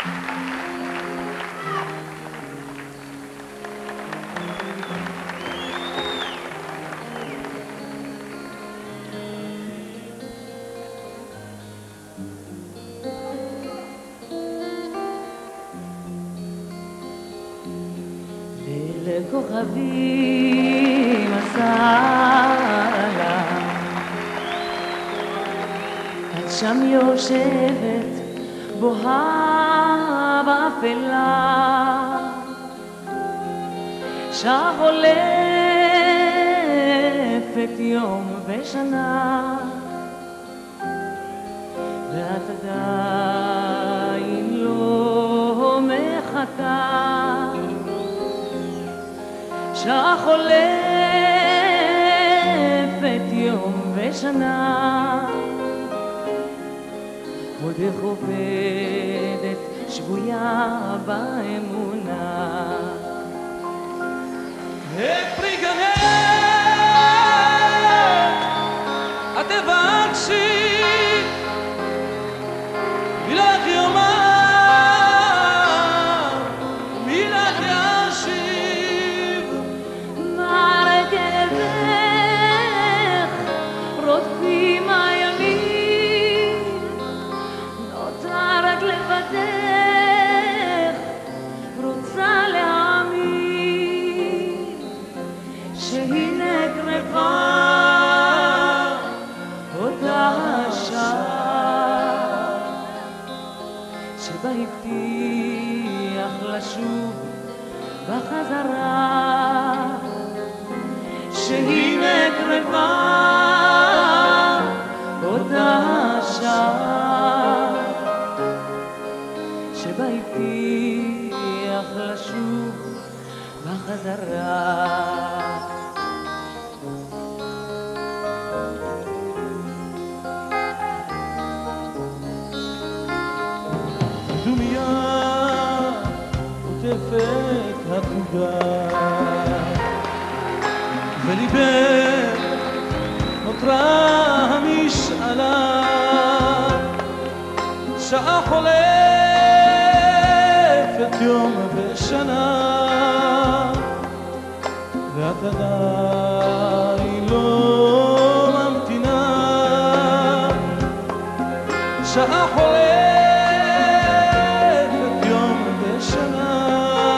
לכוכבים הסעלה את שם יושבת בוהה באפלה שעה חולפת יום ושנה ואת עדיין לא מחכה שעה חולפת יום ושנה עודך עובדת שבויה באמונה פרי גנך את תבקשי מילך יאמר ומילך ישיב מערכתך רודפים הימים נותר רק לבדך רוצה להאמין שהנה קרבה אותה השעה שבה הבטיח לשוב בחזרה שהנה קרבה אותה השעה שבה הבטיח לשוב בחזרה דומיה עוטפת התנוגה וליבך נותרה המשאלה שעה חולפת יום ושנה ואת עדיין לא ממתינה שעה חולפת יום ושנה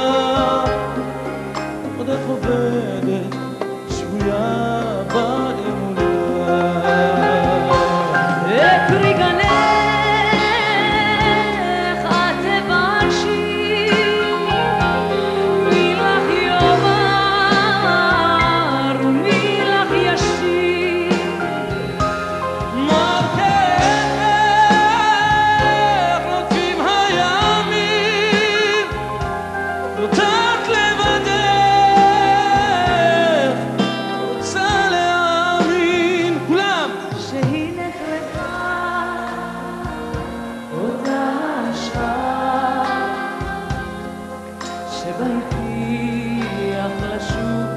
עודך עובדת שבויה באמונה פרי גנך את תבקשי מילך יאמר ומילך ישיב מרכך רודפים הימים נותרת לבדך רוצה להאמין כולם שהנה קרבה אותה השעה שבה הבטיח לשוב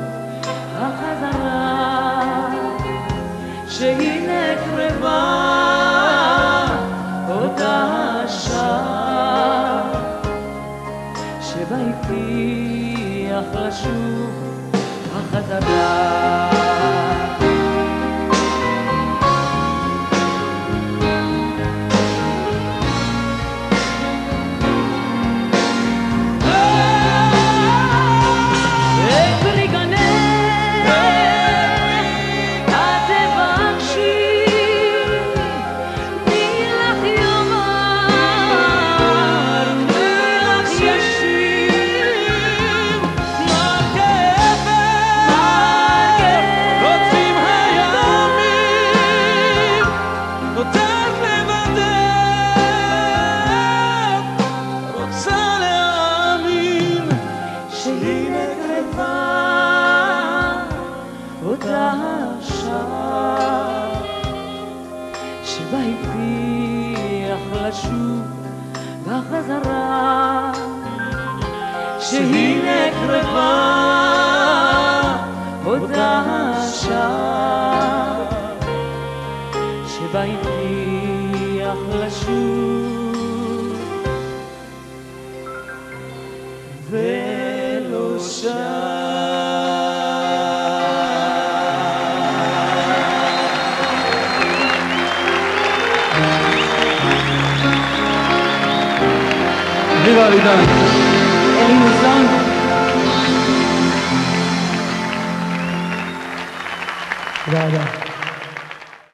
החזרה שהנה קרבה אותה השעה שבה הבטיח לשוב החזרה פרי גנך את תבקשי מילך יאמר ומילך ישיב מרכך רודפים הימים נותרת לבדך רוצה להאמין שהנה קרבה אותה השעה שבה הבטיח לשוב בחזרה שהנה קרבה אותה השעה שבה הבטיח לשוב ויבה אבידן. אלי מוזון. תודה רבה.